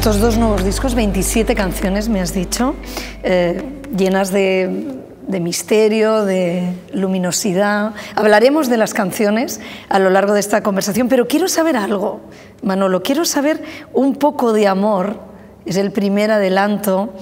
estos dos nuevos discos, 27 canciones, me has dicho, llenas de misterio, de luminosidad. Hablaremos de las canciones a lo largo de esta conversación, pero quiero saber algo, Manolo, quiero saber un poco de amor, es el primer adelanto,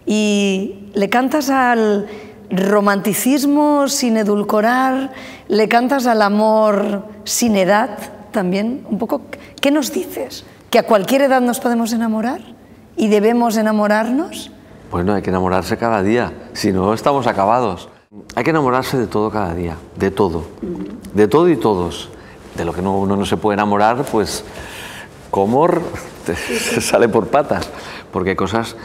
y le cantas al romanticismo sin edulcorar, le cantas al amor sin edad también, un poco. ¿Qué nos dices? ¿Que a cualquier edad nos podemos enamorar? ¿Y debemos enamorarnos? Bueno, hay que enamorarse cada día, si no estamos acabados. Hay que enamorarse de todo cada día, de todo y todos. De lo que uno no se puede enamorar, pues como se sale por patas, porque hay cosas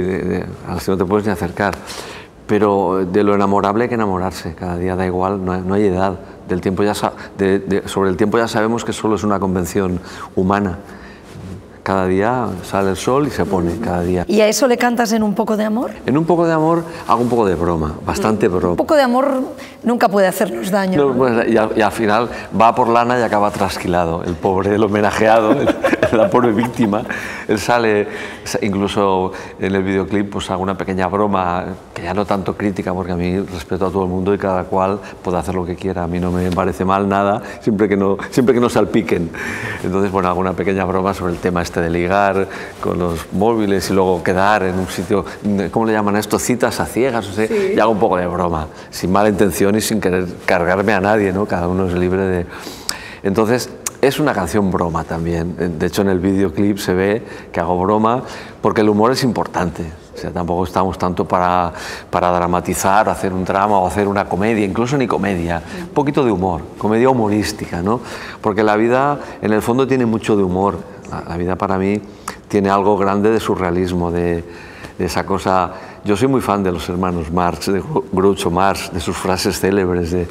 a las que no te puedes ni acercar. Pero de lo enamorable hay que enamorarse, cada día da igual, no hay edad. Del tiempo sobre el tiempo ya sabemos que solo es una convención humana. Cada día sale el sol y se pone, cada día. ¿Y a eso le cantas en Un poco de amor? En Un poco de amor hago un poco de broma, bastante broma. Un poco de amor nunca puede hacernos daño. No, pues, y al final va por lana y acaba trasquilado. El pobre, el homenajeado, la pobre víctima. Él sale, incluso en el videoclip, pues hago una pequeña broma, que ya no tanto crítica, porque a mí respeto a todo el mundo y cada cual puede hacer lo que quiera. A mí no me parece mal nada, siempre que no salpiquen. Entonces, bueno, hago una pequeña broma sobre el tema este de ligar con los móviles y luego quedar en un sitio, ¿cómo le llaman a esto? Citas a ciegas, o sea, sí. Y hago un poco de broma, sin mala intención y sin querer cargarme a nadie, ¿no? Cada uno es libre de... Entonces, es una canción broma también. De hecho, en el videoclip se ve que hago broma porque el humor es importante. O sea, tampoco estamos tanto para dramatizar, hacer un drama o hacer una comedia, incluso ni comedia, un poquito de humor, comedia humorística, ¿no? Porque la vida, en el fondo, tiene mucho de humor. La vida para mí tiene algo grande de surrealismo, de esa cosa... Yo soy muy fan de los hermanos Marx, de Groucho Marx, de sus frases célebres, de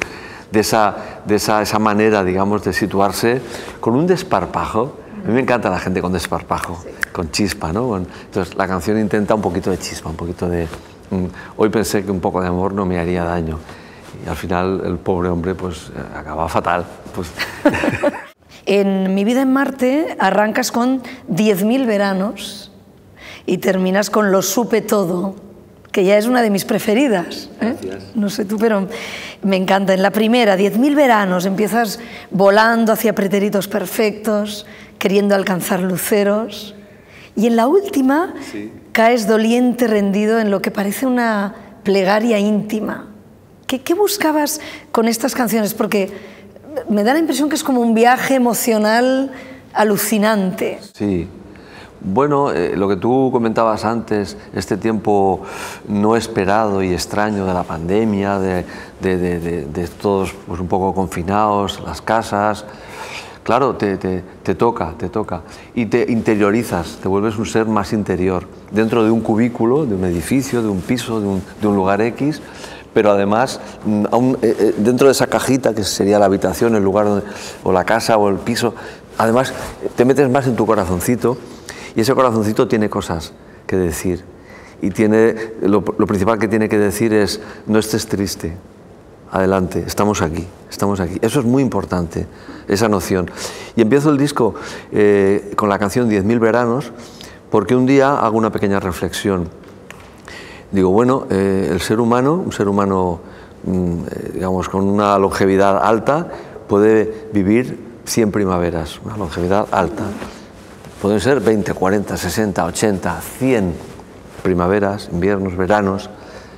esa manera, digamos, de situarse con un desparpajo. A mí me encanta la gente con desparpajo, sí. Con chispa, ¿no? Entonces la canción intenta un poquito de chispa, un poquito de... Hoy pensé que un poco de amor no me haría daño. Y al final el pobre hombre pues acaba fatal. Pues... En Mi vida en Marte arrancas con 10.000 veranos y terminas con Lo supe todo, que ya es una de mis preferidas. Gracias. No sé tú, pero me encanta. En la primera, 10.000 veranos, empiezas volando hacia pretéritos perfectos, queriendo alcanzar luceros. Y en la última, sí, caes doliente, rendido en lo que parece una plegaria íntima. ¿Qué buscabas con estas canciones? Porque me da la impresión que es como un viaje emocional alucinante. Sí. Bueno, lo que tú comentabas antes, este tiempo no esperado y extraño de la pandemia, de todos pues, un poco confinados, las casas, claro, te toca y te interiorizas, te vuelves un ser más interior, dentro de un cubículo, de un edificio, de un piso, de un lugar X, pero además dentro de esa cajita que sería la habitación, el lugar o la casa o el piso, además te metes más en tu corazoncito y ese corazoncito tiene cosas que decir y lo principal que tiene que decir es no estés triste, adelante, estamos aquí, eso es muy importante, esa noción. Y empiezo el disco con la canción 10.000 veranos porque un día hago una pequeña reflexión. Digo, bueno, el ser humano, un ser humano, digamos, con una longevidad alta, puede vivir 100 primaveras, una longevidad alta. Pueden ser 20, 40, 60, 80, 100 primaveras, inviernos, veranos.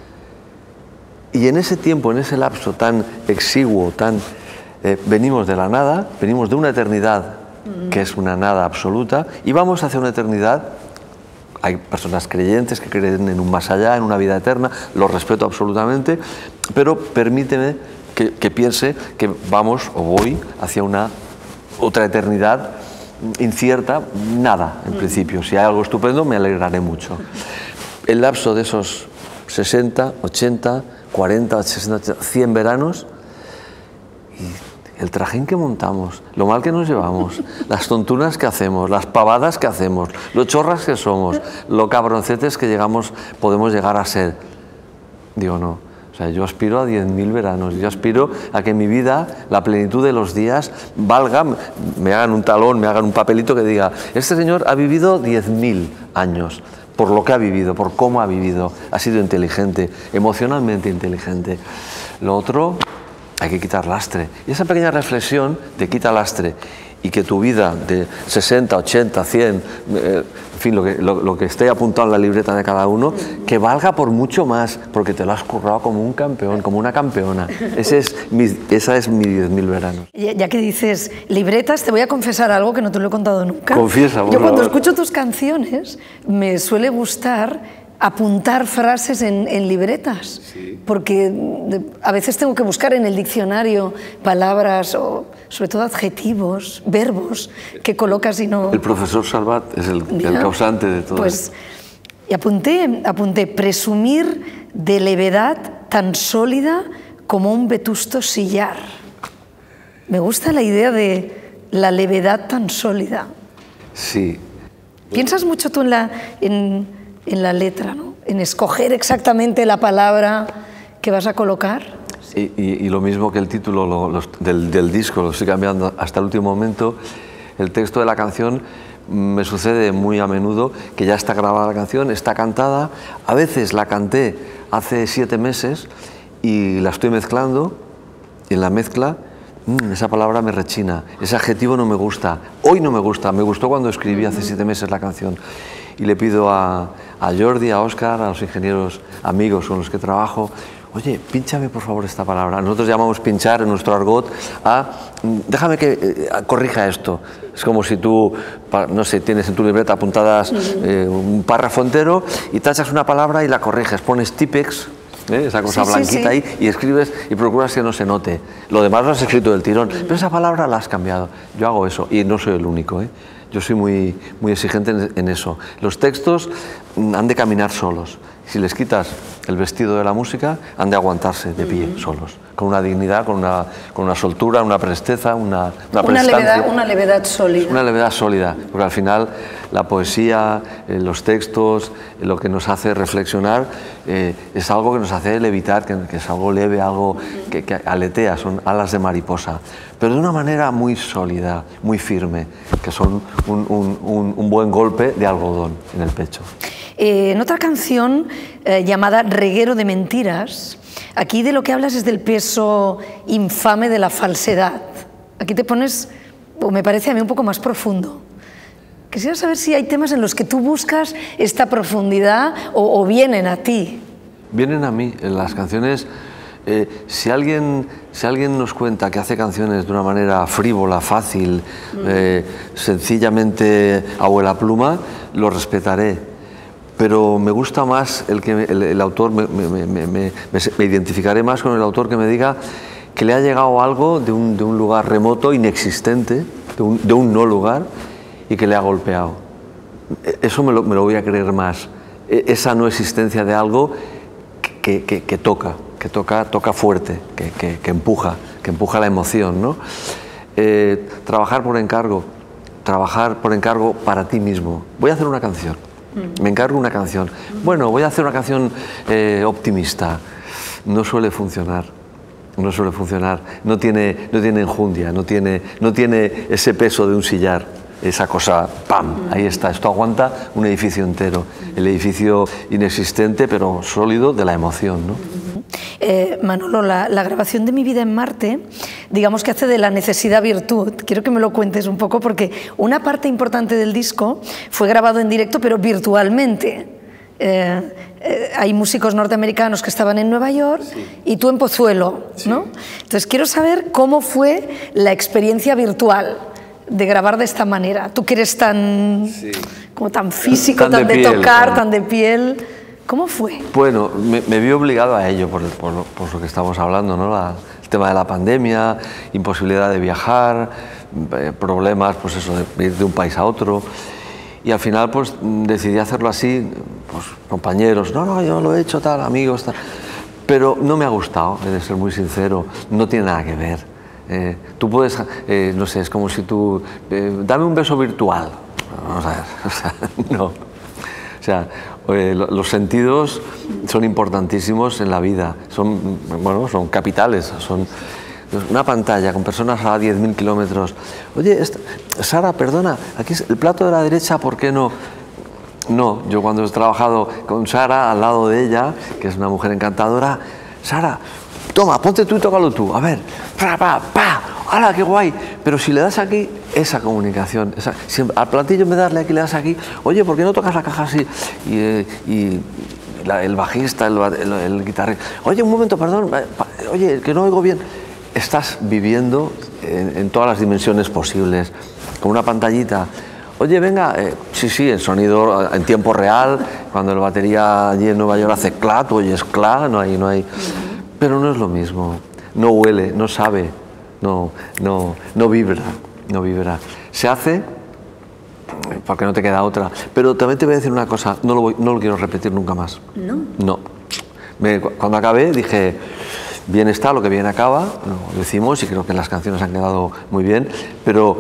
Y en ese tiempo, en ese lapso tan exiguo, venimos de la nada, venimos de una eternidad que es una nada absoluta, y vamos hacia una eternidad. Hay personas creyentes que creen en un más allá, en una vida eterna, lo respeto absolutamente, pero permíteme que piense que vamos o voy hacia una otra eternidad incierta, nada en principio. Si hay algo estupendo me alegraré mucho. El lapso de esos 60, 80, 40, 60, 100 veranos y el trajín que montamos, lo mal que nos llevamos, las tontunas que hacemos, las pavadas que hacemos, lo chorras que somos, lo cabroncetes que podemos llegar a ser. Digo, no. O sea, yo aspiro a 10.000 veranos, yo aspiro a que mi vida, la plenitud de los días, valga, me hagan un talón, me hagan un papelito que diga, este señor ha vivido 10.000 años, por lo que ha vivido, por cómo ha vivido, ha sido inteligente, emocionalmente inteligente. Lo otro, hay que quitar lastre. Y esa pequeña reflexión de quita lastre y que tu vida de 60, 80, 100, en fin, lo que esté apuntado en la libreta de cada uno, que valga por mucho más, porque te lo has currado como un campeón, como una campeona. Esa es mi 10.000 veranos. Ya que dices libretas, te voy a confesar algo que no te lo he contado nunca. Confiesa, por Yo cuando favor. escucho tus canciones me suele gustar apuntar frases en libretas, sí, porque a veces tengo que buscar en el diccionario palabras o sobre todo adjetivos, verbos que colocas y no... El profesor Salvat es el causante de todo. Pues, y apunté presumir de levedad tan sólida como un vetusto sillar. Me gusta la idea de la levedad tan sólida. Sí. ¿Piensas mucho tú en la letra, ¿no? En escoger exactamente la palabra que vas a colocar? Y lo mismo que el título del disco, lo estoy cambiando hasta el último momento. El texto de la canción me sucede muy a menudo que ya está grabada la canción, está cantada. A veces la canté hace 7 meses y la estoy mezclando, y en la mezcla esa palabra me rechina, ese adjetivo no me gusta, hoy no me gusta, me gustó cuando escribí hace 7 meses la canción. Y le pido a Jordi, a Óscar, a los ingenieros amigos con los que trabajo, oye, pínchame por favor esta palabra. Nosotros llamamos pinchar en nuestro argot a, déjame que corrija esto. Es como si tú, no sé, tienes en tu libreta apuntadas un párrafo entero y tachas una palabra y la corriges, pones típex, esa cosa blanquita ahí, y escribes y procuras que no se note. Lo demás lo has escrito del tirón, pero esa palabra la has cambiado. Yo hago eso y no soy el único, Yo soy muy exigente en eso. Los textos han de caminar solos. Si les quitas el vestido de la música, han de aguantarse de pie solos, con una dignidad, con una soltura, una presteza, una prestancia. Una levedad sólida. Una levedad sólida, porque al final la poesía, los textos, lo que nos hace reflexionar es algo que nos hace levitar, que es algo leve, algo que aletea, son alas de mariposa, pero de una manera muy sólida, muy firme, que son un buen golpe de algodón en el pecho. En otra canción llamada Reguero de Mentiras, aquí de lo que hablas es del peso infame de la falsedad. Aquí te pones, o me parece a mí, un poco más profundo. Quisiera saber si hay temas en los que tú buscas esta profundidad o vienen a ti. Vienen a mí. En las canciones, si alguien nos cuenta que hace canciones de una manera frívola, fácil, sencillamente abuela pluma, lo respetaré. Pero me gusta más el autor, me identificaré más con el autor que me diga que le ha llegado algo de un lugar remoto, inexistente, de un no lugar, y que le ha golpeado. Eso me lo voy a creer más. Esa no existencia de algo que toca fuerte, que empuja la emoción, ¿no? Trabajar por encargo para ti mismo. Voy a hacer una canción. Me encargo una canción. Bueno, voy a hacer una canción optimista. No suele funcionar. No suele funcionar. No tiene enjundia, no tiene ese peso de un sillar. Esa cosa, ¡pam! Ahí está. Esto aguanta un edificio entero. El edificio inexistente, pero sólido, de la emoción, ¿no? Manolo, la grabación de Mi vida en Marte, digamos que hace de la necesidad virtud. Quiero que me lo cuentes un poco, porque una parte importante del disco fue grabado en directo, pero virtualmente. Hay músicos norteamericanos que estaban en Nueva York y tú en Pozuelo, ¿no? Entonces quiero saber cómo fue la experiencia virtual de grabar de esta manera. Tú que eres tan físico, tan de tocar, tan de piel. ¿Cómo fue? Bueno, me vi obligado a ello por lo que estamos hablando, ¿no? El tema de la pandemia, imposibilidad de viajar, problemas, pues eso, de ir de un país a otro. Y al final, pues decidí hacerlo así, pues compañeros, no, yo lo he hecho, tal, amigos, tal. Pero no me ha gustado, he de ser muy sincero, no tiene nada que ver. Tú puedes, no sé, es como si tú, dame un beso virtual. Vamos a ver, o sea, no. O sea, los sentidos son importantísimos en la vida, bueno, son capitales, son una pantalla con personas a 10.000 kilómetros. Oye, Sara, perdona, aquí es el plato de la derecha, ¿por qué no? No, yo cuando he trabajado con Sara, al lado de ella, que es una mujer encantadora, Sara, toma, ponte tú y tócalo tú, a ver, pa, ¡hala, qué guay! Pero si le das aquí, esa comunicación, al platillo en vez de darle aquí, le das aquí, oye, ¿por qué no tocas la caja así? Y el bajista, el guitarrista, oye, un momento, perdón, oye, que no oigo bien. Estás viviendo en todas las dimensiones posibles, con una pantallita. Oye, venga, sí, el sonido en tiempo real, cuando la batería allí en Nueva York hace cla, tú oyes cla, no hay. Pero no es lo mismo, no huele, no sabe, no vibra. Se hace porque no te queda otra. Pero también te voy a decir una cosa, no lo quiero repetir nunca más. No. Cuando acabé dije, bien está, lo que bien acaba, lo hicimos y creo que las canciones han quedado muy bien, pero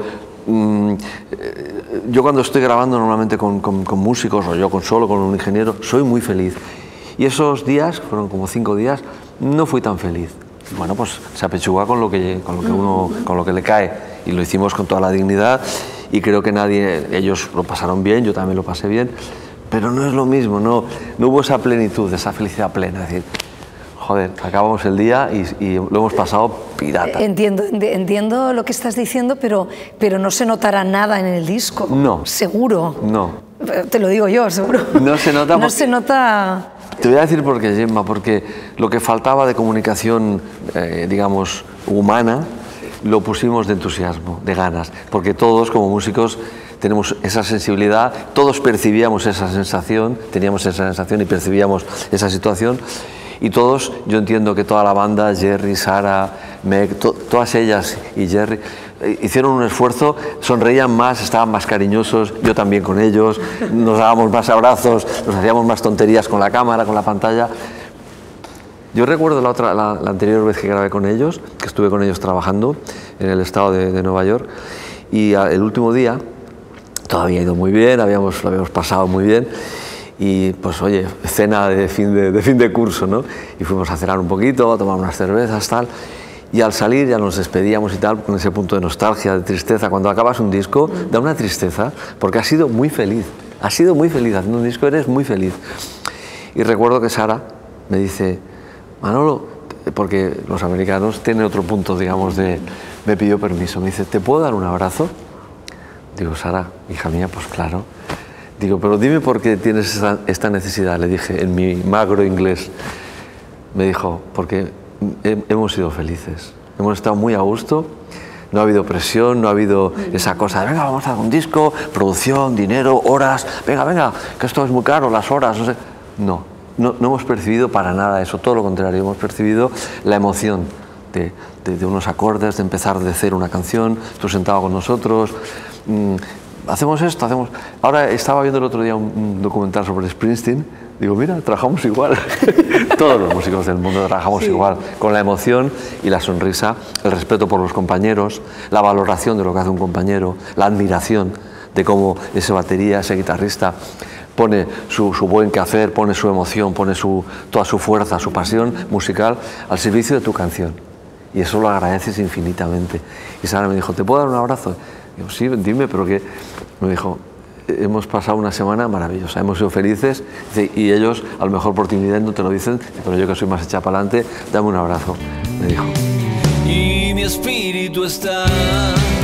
yo cuando estoy grabando normalmente con músicos o yo solo con un ingeniero, soy muy feliz. Y esos días, fueron como 5 días, no fui tan feliz. Bueno, pues se apechuga con lo que le cae y lo hicimos con toda la dignidad y creo que ellos lo pasaron bien, yo también lo pasé bien, pero no es lo mismo, no hubo esa plenitud, esa felicidad plena, es decir, joder, acabamos el día y lo hemos pasado pirata. Entiendo lo que estás diciendo, pero no se notará nada en el disco. No. Seguro. No. Te lo digo yo, seguro. No se nota. No se nota. Te voy a decir por qué, Gemma, porque lo que faltaba de comunicación, digamos, humana, lo pusimos de entusiasmo, de ganas, porque todos como músicos tenemos esa sensibilidad, todos percibíamos esa sensación, teníamos esa sensación y percibíamos esa situación. Y todos, yo entiendo que toda la banda, Jerry, Sara, Meg, todas ellas y Jerry, hicieron un esfuerzo, sonreían más, estaban más cariñosos, yo también con ellos, nos dábamos más abrazos, nos hacíamos más tonterías con la cámara, con la pantalla. Yo recuerdo la anterior vez que grabé con ellos, que estuve con ellos trabajando en el estado de Nueva York, y el último día, todo había ido muy bien, lo habíamos pasado muy bien, y pues oye, cena de fin de curso, ¿no? Y fuimos a cenar un poquito, a tomar unas cervezas, tal, y al salir ya nos despedíamos y tal, con ese punto de nostalgia, de tristeza. Cuando acabas un disco, da una tristeza, porque has sido muy feliz, haciendo un disco eres muy feliz. Y recuerdo que Sara me dice, Manolo, porque los americanos tienen otro punto, digamos, me pidió permiso, me dice, ¿te puedo dar un abrazo? Digo, Sara, hija mía, pues claro. Digo, pero dime por qué tienes esta necesidad, le dije en mi magro inglés. Me dijo, porque hemos sido felices, hemos estado muy a gusto, no ha habido presión, no ha habido esa cosa de, venga, vamos a hacer un disco, producción, dinero, horas, venga, que esto es muy caro, las horas, no sé. No hemos percibido para nada eso, todo lo contrario, hemos percibido la emoción de unos acordes, de empezar de cero una canción, tú sentado con nosotros, hacemos esto, hacemos... Ahora estaba viendo el otro día un documental sobre Springsteen, digo, mira, trabajamos igual. Todos los músicos del mundo trabajamos igual, con la emoción y la sonrisa, el respeto por los compañeros, la valoración de lo que hace un compañero, la admiración de cómo ese batería, ese guitarrista pone su buen quehacer, pone su emoción, pone toda su fuerza, su pasión musical al servicio de tu canción. Y eso lo agradeces infinitamente. Y Sara me dijo, ¿te puedo dar un abrazo? Digo, sí, dime, pero qué. Me dijo, hemos pasado una semana maravillosa, hemos sido felices, y ellos, a lo mejor por timidez no te lo dicen, pero yo que soy más hecha para adelante, dame un abrazo, me dijo. Y mi espíritu está